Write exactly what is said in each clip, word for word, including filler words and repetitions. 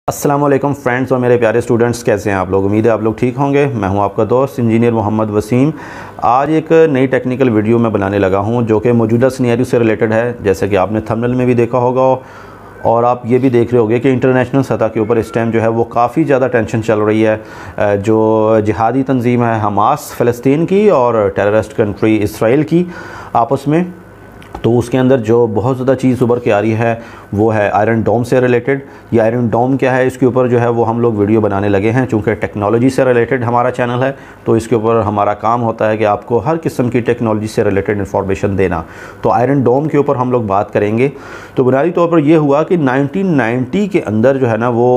अस्सलाम वालेकुम फ्रेंड्स और मेरे प्यारे स्टूडेंट्स, कैसे हैं आप लोग। उम्मीद है आप लोग ठीक होंगे। मैं हूं आपका दोस्त इंजीनियर मोहम्मद वसीम। आज एक नई टेक्निकल वीडियो मैं बनाने लगा हूं जो कि मौजूदा सिनेरियो से रिलेटेड है, जैसे कि आपने थंबनेल में भी देखा होगा और आप ये भी देख रहे होंगे कि इंटरनेशनल सतह के ऊपर इस टाइम जो है वो काफ़ी ज़्यादा टेंशन चल रही है। जो जिहादी तंजीम है हमास फ़लस्तीन की और टेररिस्ट कंट्री इसराइल की आपस में, तो उसके अंदर जो बहुत ज़्यादा चीज़ उभर के आ रही है वो है आयरन डोम से रिलेटेड। ये आयरन डोम क्या है, इसके ऊपर जो है वो हम लोग वीडियो बनाने लगे हैं। चूँकि टेक्नोलॉजी से रिलेटेड हमारा चैनल है तो इसके ऊपर हमारा काम होता है कि आपको हर किस्म की टेक्नोलॉजी से रिलेटेड इन्फॉर्मेशन देना। तो आयरन डोम के ऊपर हम लोग बात करेंगे। तो बुनियादी तौर पर यह हुआ कि नाइनटीन नाइंटी के अंदर जो है ना वो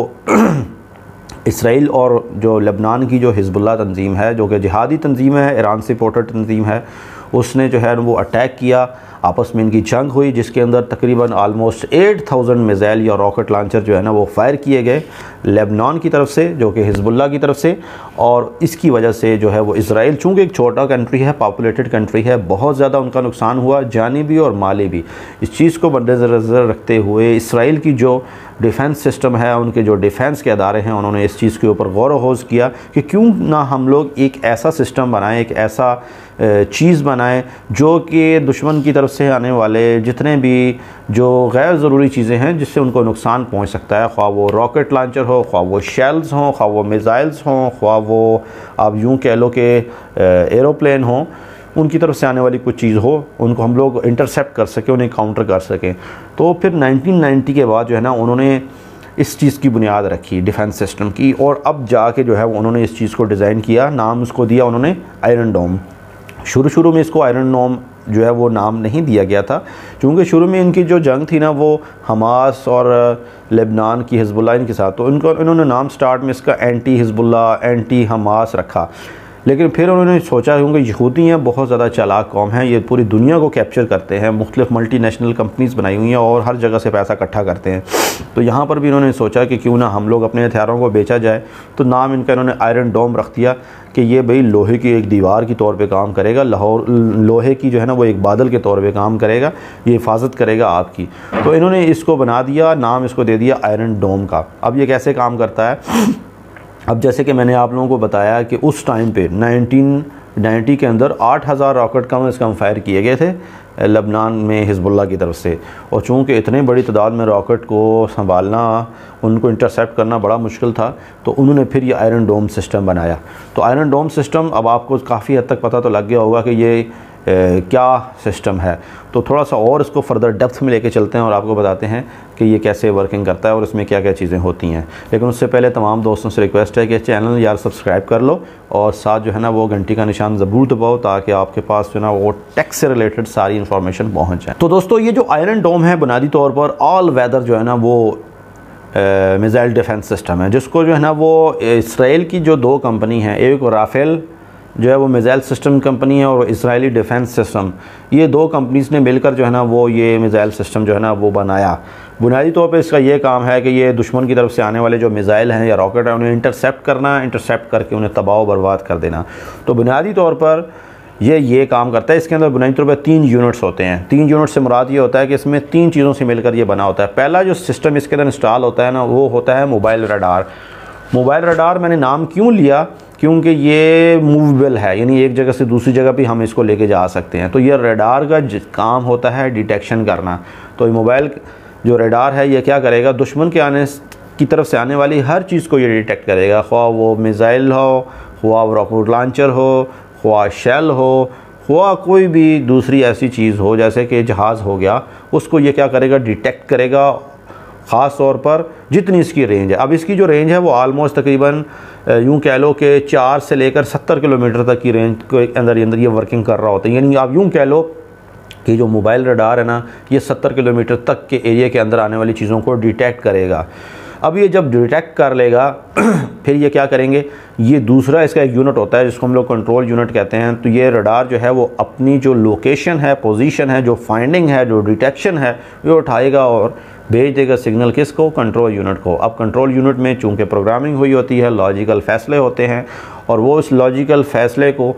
इसराइल और जो लेबनान की जो हिज़्बुल्लाह तंजीम है, जो कि जिहादी तंजीम है, ईरान से पोर्टेड तंजीम है, उसने जो है वो अटैक किया। आपस में इनकी जंग हुई जिसके अंदर तकरीबन आलमोस्ट एट थाउजेंड मिज़ाइल या रॉकेट लॉन्चर जो है ना वो फायर किए गए लेबनान की तरफ से, जो कि हिज़्बुल्लाह की तरफ से। और इसकी वजह से जो है वो इसराइल, चूँकि एक छोटा कंट्री है, पॉपुलेटेड कंट्री है, बहुत ज़्यादा उनका नुकसान हुआ, जानी भी और माली भी। इस चीज़ को मद्देनज़र रखते हुए इसराइल की जो डिफेंस सिस्टम है, उनके जो डिफेंस के अदारे हैं, उन्होंने इस चीज़ के ऊपर गौर वहोज़ किया कि क्यों ना हम लोग एक ऐसा सिस्टम बनाएं, एक ऐसा चीज़ बनाएं जो कि दुश्मन की तरफ से आने वाले जितने भी जो गैर ज़रूरी चीज़ें हैं जिससे उनको नुकसान पहुंच सकता है, ख्वाह वो रॉकेट लॉन्चर हो, ख्वाह वो शेल्स हों, ख्वाह वो मिज़ाइल्स हों, ख्वाह वो आप यूँ कह लो कि एरोप्लेन हों, उनकी तरफ से आने वाली कुछ चीज़ हो, उनको हम लोग इंटरसेप्ट कर सकें, उन्हें काउंटर कर सकें। तो फिर नाइनटीन नाइंटी के बाद जो है ना उन्होंने इस चीज़ की बुनियाद रखी डिफेंस सिस्टम की, और अब जाके जो है उन्होंने इस चीज़ को डिज़ाइन किया, नाम उसको दिया उन्होंने आयरन डोम। शुरू शुरू में इसको आयरन डोम जो है वो नाम नहीं दिया गया था, क्योंकि शुरू में इनकी जो जंग थी ना वो हमास और लेबनान की हिज़्बुल्लाह इनके साथ, तो इनको इन्होंने नाम स्टार्ट में इसका एंटी हिज़्बुल्लाह, एंटी हमास रखा। लेकिन फिर उन्होंने सोचा, क्योंकि यहूदी हैं बहुत ज़्यादा चालाक कौम है, ये पूरी दुनिया को कैप्चर करते हैं, मुख्तलिफ मल्टी नेशनल कंपनीज़ बनाई हुई हैं और हर जगह से पैसा इकट्ठा करते हैं। तो यहाँ पर भी इन्होंने सोचा कि क्यों ना हम लोग अपने हथियारों को बेचा जाए। तो नाम इनका इन्होंने आयरन डोम रख दिया कि ये भाई लोहे की एक दीवार की तौर पे काम करेगा, लाहौर लोहे की जो है ना वो एक बादल के तौर पे काम करेगा, ये हिफाजत करेगा आपकी। तो इन्होंने इसको बना दिया, नाम इसको दे दिया आयरन डोम का। अब ये कैसे काम करता है, अब जैसे कि मैंने आप लोगों को बताया कि उस टाइम पे नाइनटीन नाइंटी के अंदर आठ हज़ार रॉकेट कम अज़ कम फायर किए गए थे लेबनान में हिज़्बुल्लाह की तरफ से। और चूँकि इतने बड़ी तादाद में रॉकेट को संभालना, उनको इंटरसेप्ट करना बड़ा मुश्किल था, तो उन्होंने फिर ये आयरन डोम सिस्टम बनाया। तो आयरन डोम सिस्टम अब आपको काफ़ी हद तक पता तो लग गया होगा कि ये ए, क्या सिस्टम है। तो थोड़ा सा और इसको फर्दर डेप्थ में लेके चलते हैं और आपको बताते हैं कि ये कैसे वर्किंग करता है और इसमें क्या क्या चीज़ें होती हैं। लेकिन उससे पहले तमाम दोस्तों से रिक्वेस्ट है कि चैनल यार सब्सक्राइब कर लो और साथ जो है ना वो घंटी का निशान ज़रूर दबाओ, ताकि आपके पास जो है ना वो टेक से रिलेटेड सारी इन्फॉर्मेशन पहुँच जाए। तो दोस्तों ये जो आयरन डोम है बुनियादी तौर पर ऑल वेदर जो है ना वो मिसाइल डिफेंस सिस्टम है, जिसको जो है ना वो इसराइल की जो दो कंपनी हैं, एक राफेल जो है वो मिज़ाइल सिस्टम कंपनी है और इसराइली डिफेंस सिस्टम, ये दो कंपनीज़ ने मिलकर जो है ना वो ये मिज़ाइल सिस्टम जो है ना वो बनाया। बुनियादी तौर पे इसका ये काम है कि ये दुश्मन की तरफ से आने वाले जो मिज़ाइल हैं या रॉकेट हैं उन्हें इंटरसेप्ट करना, इंटरसेप्ट करके उन्हें तबाह बर्बाद कर देना। तो बुनियादी तौर पर ये ये काम करता है। इसके अंदर बुनियादी तौर पर तीन यूनिट्स होते हैं। तीन यूनिट से मुराद ये होता है कि इसमें तीन चीज़ों से मिलकर ये बना होता है। पहला जो सिस्टम इसके अंदर इंस्टॉल होता है ना वो होता है मोबाइल रडार। मोबाइल रडार मैंने नाम क्यों लिया, क्योंकि ये मूवेबल है, यानी एक जगह से दूसरी जगह भी हम इसको लेके जा सकते हैं। तो ये रडार का काम होता है डिटेक्शन करना। तो ये मोबाइल जो रडार है ये क्या करेगा, दुश्मन के आने की तरफ से आने वाली हर चीज़ को ये डिटेक्ट करेगा, ख्वाह वो मिज़ाइल हो, ख्वाह वो रॉकेट लॉन्चर हो, ख्वाह शेल हो, ख्वाह कोई भी दूसरी ऐसी चीज़ हो जैसे कि जहाज़ हो गया, उसको ये क्या करेगा, डिटेक्ट करेगा, ख़ास तौर पर जितनी इसकी रेंज है। अब इसकी जो रेंज है वो आलमोस्ट तकरीबन यूँ कह लो कि चार से लेकर सत्तर किलोमीटर तक की रेंज के अंदर अंदर ये वर्किंग कर रहा होता है। यानी आप यूँ कह लो कि जो मोबाइल रडार है ना ये सत्तर किलोमीटर तक के एरिया के अंदर आने वाली चीज़ों को डिटेक्ट करेगा। अब ये जब डिटेक्ट कर लेगा फिर ये क्या करेंगे, ये दूसरा इसका एक यूनिट होता है जिसको हम लोग कंट्रोल यूनिट कहते हैं। तो ये रडार जो है वो अपनी जो लोकेशन है, पोजीशन है, जो फाइंडिंग है, जो डिटेक्शन है, ये उठाएगा और भेज देगा सिग्नल किसको, कंट्रोल यूनिट को। अब कंट्रोल यूनिट में चूँकि प्रोग्रामिंग हुई होती है, लॉजिकल फ़ैसले होते हैं, और वो इस लॉजिकल फ़ैसले को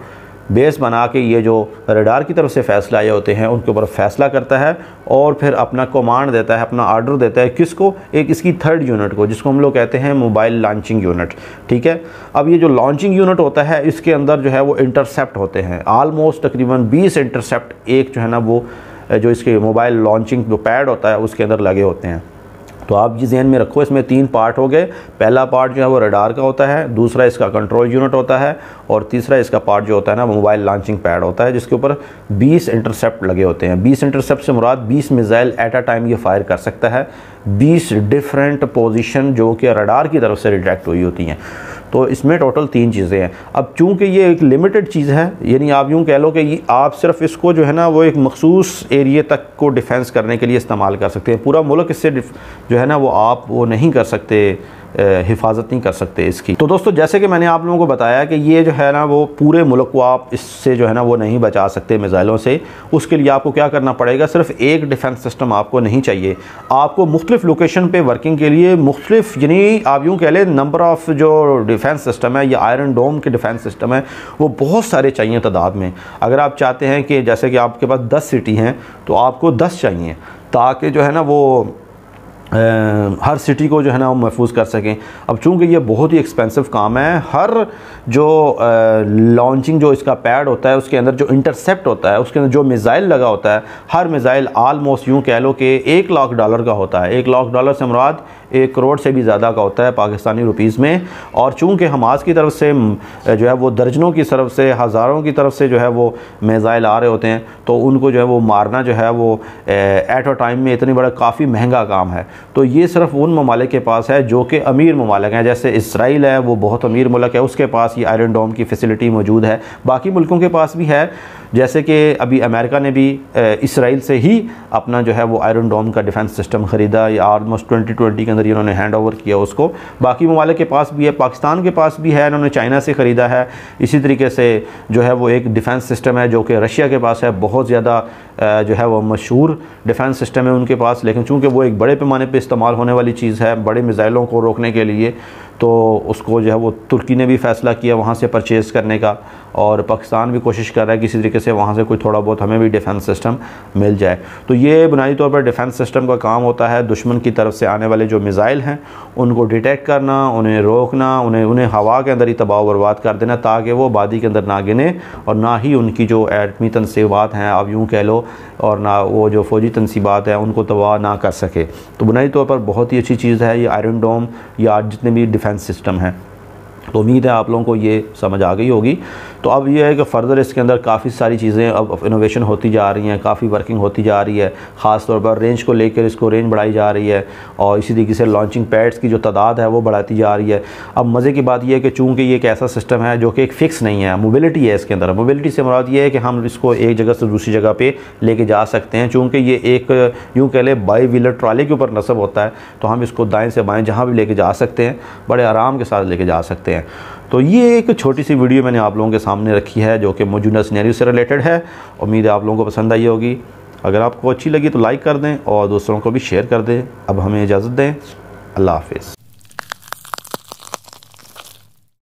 बेस बना के ये जो रडार की तरफ से फ़ैसला आए होते हैं उनके ऊपर फ़ैसला करता है और फिर अपना कमांड देता है, अपना आर्डर देता है किसको, एक इसकी थर्ड यूनिट को, जिसको हम लोग कहते हैं मोबाइल लॉन्चिंग यूनिट। ठीक है, अब ये जो लॉन्चिंग यूनिट होता है इसके अंदर जो है वो इंटरसेप्ट होते हैं, आलमोस्ट तकरीबन बीस इंटरसेप्ट एक जो है ना वो जो इसके मोबाइल लॉन्चिंग जो पैड होता है उसके अंदर लगे होते हैं। तो आप ये ज़हन में रखो, इसमें तीन पार्ट हो गए। पहला पार्ट जो है वो रडार का होता है, दूसरा इसका कंट्रोल यूनिट होता है और तीसरा इसका पार्ट जो होता है ना मोबाइल लॉन्चिंग पैड होता है, जिसके ऊपर बीस इंटरसेप्ट लगे होते हैं। बीस इंटरसेप्ट से मुराद बीस मिसाइल एट अ टाइम ये फायर कर सकता है, बीस डिफरेंट पोजीशन जो कि रडार की तरफ से डिटेक्ट हुई होती हैं। तो इसमें टोटल तीन चीज़ें हैं। अब चूंकि ये एक लिमिटेड चीज़ है, यानी आप यूँ कह लो कि ये आप सिर्फ इसको जो है ना वो एक मखसूस एरिया तक को डिफेंस करने के लिए इस्तेमाल कर सकते हैं। पूरा मुल्क इससे जो है ना वो आप वो नहीं कर सकते, हिफाजत नहीं कर सकते इसकी। तो दोस्तों जैसे कि मैंने आप लोगों को बताया कि ये जो है ना वो पूरे मुल्क को आप इससे जो है ना वो नहीं बचा सकते मिसाइलों से। उसके लिए आपको क्या करना पड़ेगा, सिर्फ एक डिफेंस सिस्टम आपको नहीं चाहिए, आपको मुख्तलिफ लोकेशन पे वर्किंग के लिए मुख्तलिफ, यानी आप यूँ कह लें नंबर ऑफ़ जो डिफेंस सिस्टम है या आयरन डोम के डिफेंस सिस्टम है वो बहुत सारे चाहिए तादाद में। अगर आप चाहते हैं कि जैसे कि आपके पास दस सिटी हैं तो आपको दस चाहिए, ताकि जो है ना वो आ, हर सिटी को जो है ना वो महफूज कर सकें। अब चूँकि ये बहुत ही एक्सपेंसिव काम है, हर जो लॉन्चिंग जो इसका पैड होता है उसके अंदर जो इंटरसेप्ट होता है उसके अंदर जो मिसाइल लगा होता है, हर मिसाइल आलमोस्ट यूँ कह लो कि एक लाख डॉलर का होता है। एक लाख डॉलर से मुराद एक करोड़ से भी ज़्यादा का होता है पाकिस्तानी रुपीज़ में। और चूँकि हमास की तरफ से जो है वो दर्जनों की तरफ से, हज़ारों की तरफ से जो है वो मिसाइल आ रहे होते हैं, तो उनको जो है वो मारना जो है वो एट अ टाइम में इतनी बड़ा काफ़ी महंगा काम है। तो ये सिर्फ उन ममालिक के पास है जो कि अमीर ममालिक हैं, जैसे इसराइल है वो बहुत अमीर मुल्क है, उसके पास ये आयरन डोम की फैसिलिटी मौजूद है। बाकी मुल्कों के पास भी है, जैसे कि अभी अमेरिका ने भी इसराइल से ही अपना जो है वो आयरन डोम का डिफेंस सिस्टम ख़रीदा, या ऑलमोस्ट ट्वेंटी ट्वेंटी के अंदर इन्होंने हैंड ओवर किया उसको। बाकी ममालिक के पास भी है, पाकिस्तान के पास भी है, इन्होंने चाइना से ख़रीदा है। इसी तरीके से जो है वो एक डिफेंस सिस्टम है जो कि रशिया के पास है, बहुत ज़्यादा जो है वो मशहूर डिफेंस सिस्टम है उनके पास, लेकिन चूँकि वो एक बड़े पैमाने पर इस्तेमाल होने वाली चीज़ है बड़े मिसाइलों को रोकने के लिए, तो उसको जो है वो तुर्की ने भी फ़ैसला किया वहाँ से परचेज़ करने का, और पाकिस्तान भी कोशिश कर रहा है किसी तरीके से वहाँ से कोई थोड़ा बहुत हमें भी डिफेंस सिस्टम मिल जाए। तो ये बुनियादी तौर पर डिफेंस सिस्टम का काम होता है दुश्मन की तरफ से आने वाले जो मिसाइल हैं उनको डिटेक्ट करना, उन्हें रोकना, उन्हें उन्हें हवा के अंदर ही तबाह बर्बाद कर देना, ताकि वो आबादी के अंदर ना गिने और ना ही उनकी जो एटमी तनसीबात हैं आप यूँ कह लो, और ना वो जो फ़ौजी तनसीबात हैं उनको तबाह ना कर सके। तो बुनियादी तौर पर बहुत ही अच्छी चीज़ है ये आयरन डोम या जितने भी डिफेंस सिस्टम हैं। तो उम्मीद है आप लोगों को ये समझ आ गई होगी। तो अब ये है कि फ़र्दर इसके अंदर काफ़ी सारी चीज़ें अब इनोवेशन होती जा रही हैं, काफ़ी वर्किंग होती जा रही है, ख़ास तौर पर रेंज को लेकर इसको रेंज बढ़ाई जा रही है, और इसी तरीके से लॉन्चिंग पैड्स की जो तादाद है वो बढ़ाती जा रही है। अब मज़े की बात यह है कि चूँकि ये एक ऐसा सिस्टम है जो कि एक फ़िक्स नहीं है, मोबिलिटी है इसके अंदर। मोबिलिटी से मुराद ये है कि हम इसको एक जगह से दूसरी जगह पर लेके जा सकते हैं। चूँकि ये एक यूँ कह लें बाई व्हीलर ट्राली के ऊपर नस्ब होता है, तो हम इसको दाएँ से बाएँ जहाँ भी लेके जा सकते हैं, बड़े आराम के साथ लेके जा सकते हैं। तो ये एक छोटी सी वीडियो मैंने आप लोगों के सामने रखी है जो कि मौजूदा सिनेरियो से रिलेटेड है। उम्मीद है आप लोगों को पसंद आई होगी। अगर आपको अच्छी लगी तो लाइक कर दें और दूसरों को भी शेयर कर दें। अब हमें इजाज़त दें, अल्लाह हाफ़िज़।